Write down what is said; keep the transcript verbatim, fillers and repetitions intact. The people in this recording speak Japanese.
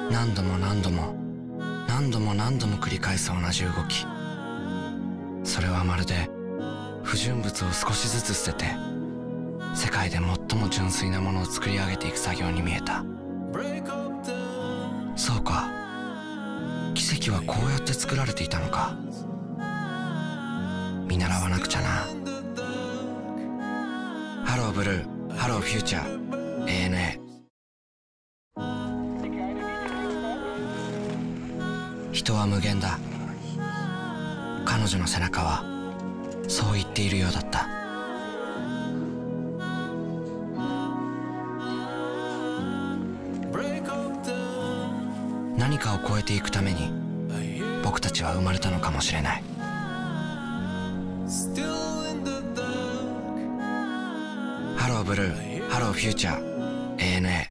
何度も何度も何度も何度も繰り返す同じ動き。それはまるで不純物を少しずつ捨てて世界で最も純粋なものを作り上げていく作業に見えた。そうか、奇跡はこうやって作られていたのか。見習わなくちゃな。ハローブルー、ハローフューチャー エーエヌエー。 人は無限だ。彼女の背中はそう言っているようだった。何かを超えていくために僕たちは生まれたのかもしれない。ハローブルー、ハローフューチャー エーエヌエー。